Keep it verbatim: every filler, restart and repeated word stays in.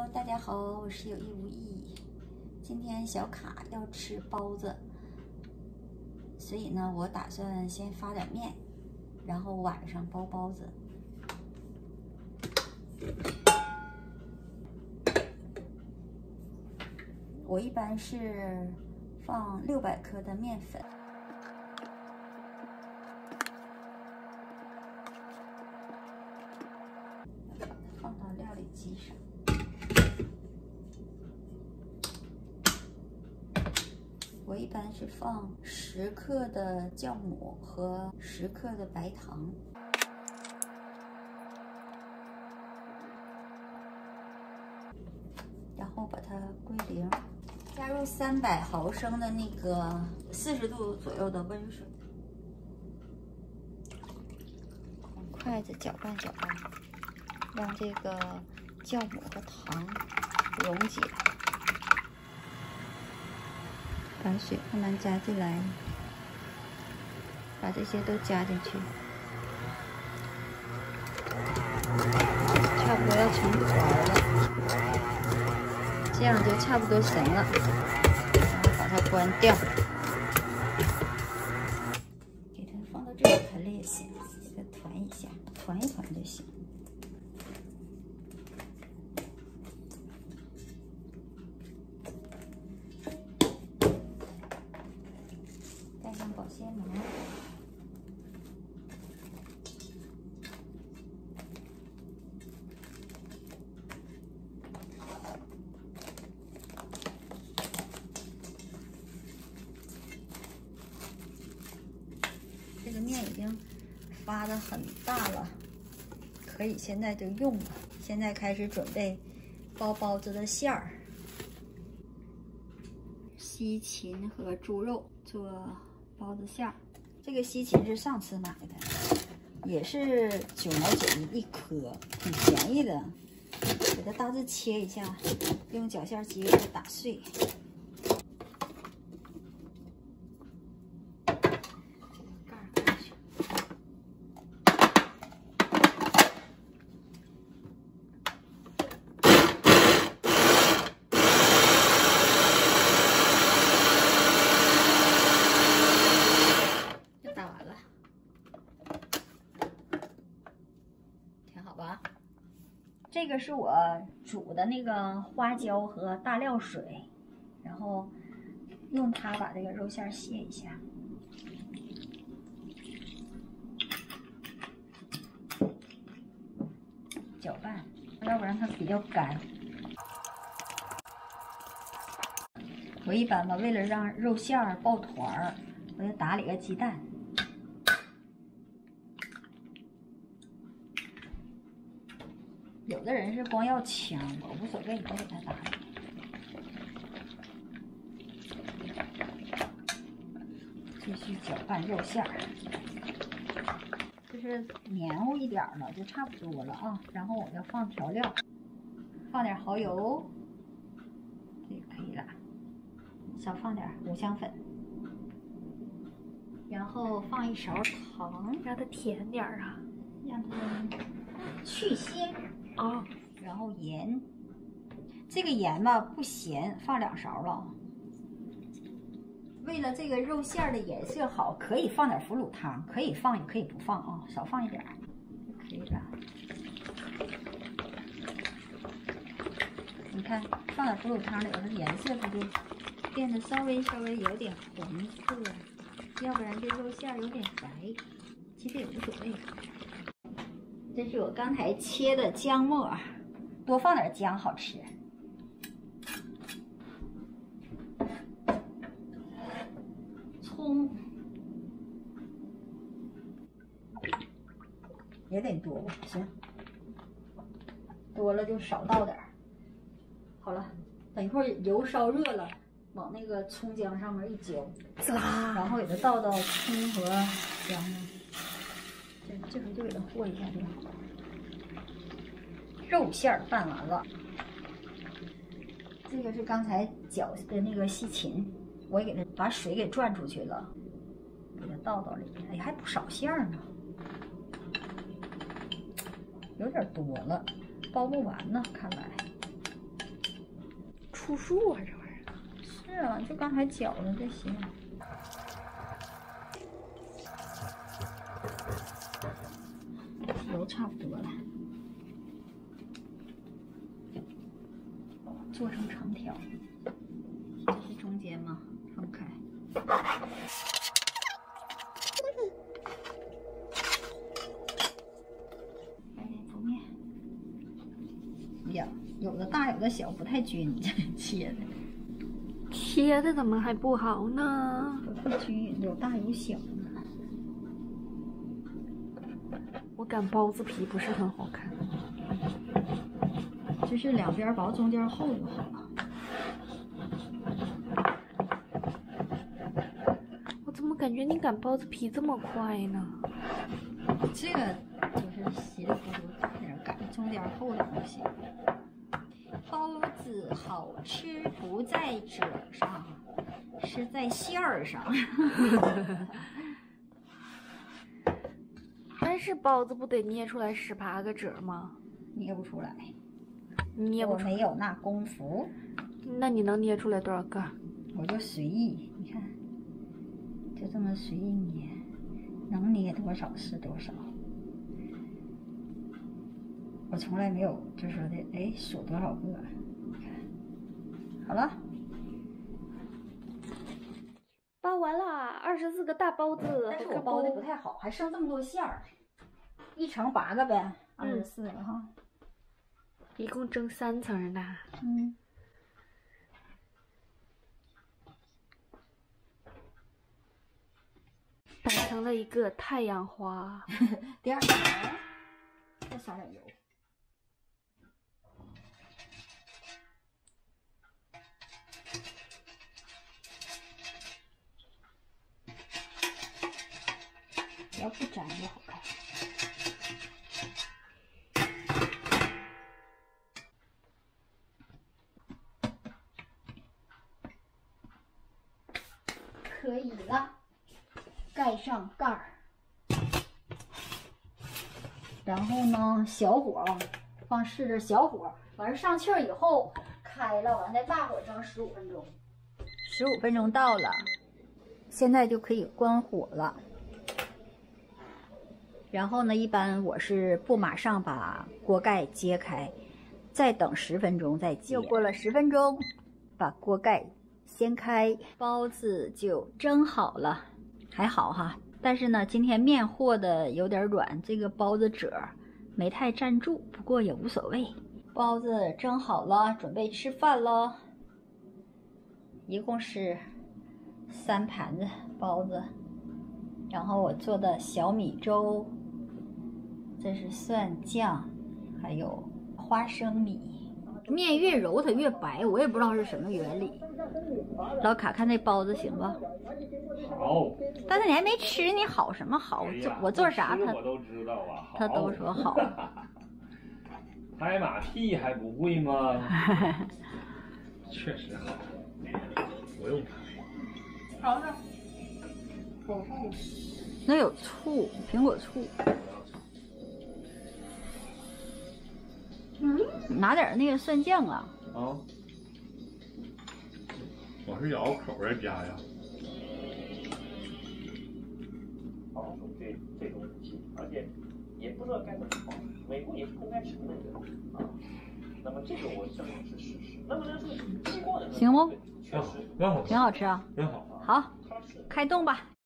Hello， 大家好，我是有意无意。今天小卡要吃包子，所以呢，我打算先发点面，然后晚上包包子。我一般是放六百克的面粉。 放到料理机上，我一般是放十克的酵母和十克的白糖，然后把它归零，加入三百毫升的那个四十度左右的温水，用筷子搅拌搅拌。 让这个酵母和糖溶解，把水慢慢加进来，把这些都加进去，差不多要成团了，这样就差不多行了，然后把它关掉，给它放到这个盆里也行，给它团一下，团一团就行。 带上保鲜膜，这个面已经发得很大了，可以现在就用了。现在开始准备包包子的馅儿，西芹和猪肉做 包子馅儿，这个西芹是上次买的，也是九毛九一颗，挺便宜的。给它大致切一下，用绞馅机给它打碎。这个盖儿盖去。吧，这个是我煮的那个花椒和大料水，然后用它把这个肉馅卸一下，搅拌，要不然它比较干。我一般吧，为了让肉馅儿爆团儿，我就打里个鸡蛋。 有的人是光要糠，我无所谓，我给它打里。继续搅拌肉馅儿，就是黏糊一点了，就差不多了啊。然后我要放调料，放点蚝油，这个可以了。少放点五香粉，然后放一勺糖，让它甜点儿啊，让它去腥。 啊，然后盐，这个盐吧不咸，放两勺了。为了这个肉馅儿的颜色好，可以放点腐乳汤，可以放也可以不放啊，少放一点就可以了。你看，放点腐乳汤里，它颜色它就变得稍微稍微有点红色，要不然这肉馅儿有点白，其实也无所谓。 这是我刚才切的姜末，多放点姜好吃。葱也得多，行，多了就少倒点儿。好了，等一会儿油烧热了，往那个葱姜上面一浇，滋啦，然后给它倒到葱和姜上。 这这回就给它和一下就好。肉馅儿拌完了，这个是刚才搅的那个西芹，我也给它把水给转出去了，给它倒到里面。哎，还不少馅儿呢，有点多了，包不完呢，看来。 出数啊，这玩意儿。 是啊，就刚才搅的这些。油差不多了，做成长条，这是中间吗？分开。来点煮面。呀，有的大，有的小，不太均，这切的。 切的怎么还不好呢？ 不太均匀，有大有小呢。 我擀包子皮不是很好看， 就是两边薄，中间厚就好了。 我怎么感觉你擀包子皮这么快呢？ 这个就是稀里糊涂在那儿擀，中间厚点就行。包子好吃不在褶上，是在馅儿上。 但是包子不得捏出来十八个褶吗？ 捏不出来， 捏不出来， 我没有那功夫。 那你能捏出来多少个？ 我就随意，你看，就这么随意捏，能捏多少是多少。我从来没有就说的，哎，数多少个。好了， 包完了，二十四个大包子。 但是我包的不太好，还剩这么多馅儿，一乘八个呗，二十四个哈。 一共蒸三层的。 嗯。 摆成了一个太阳花。 第二层，再撒点油。要不粘就好看。可以了，盖上盖儿。然后呢，小火放试着小火，完事上气儿以后开了，完再大火蒸十五分钟。十五分钟到了，现在就可以关火了。然后呢，一般我是不马上把锅盖揭开，再等十分钟再揭。又过了十分钟，把锅盖掀开，包子就蒸好了。还好哈，但是呢，今天面和的有点软，这个包子褶没太站住，不过也无所谓。包子蒸好了，准备吃饭喽。一共是三盘子包子，然后我做的小米粥。这是蒜酱，还有花生米。面越揉它越白，我也不知道是什么原理。老卡，看这包子行吧？ 好。 但是你还没吃，你好什么好？ 哎、 我做啥他我都知道啊， 他都说好。 拍马屁还不会吗？确实好，不用拍。 尝尝。那有醋，苹果醋。嗯，拿点那个蒜酱啊。 啊，我是咬口再加呀。 防守这这种武器，而且也不知道该怎么防，美国也是公开承认的啊。那么这个我相信是事实。那么呢是经过的， 行不？ 确实，挺好， 挺好吃啊。 挺好。 好，开动吧。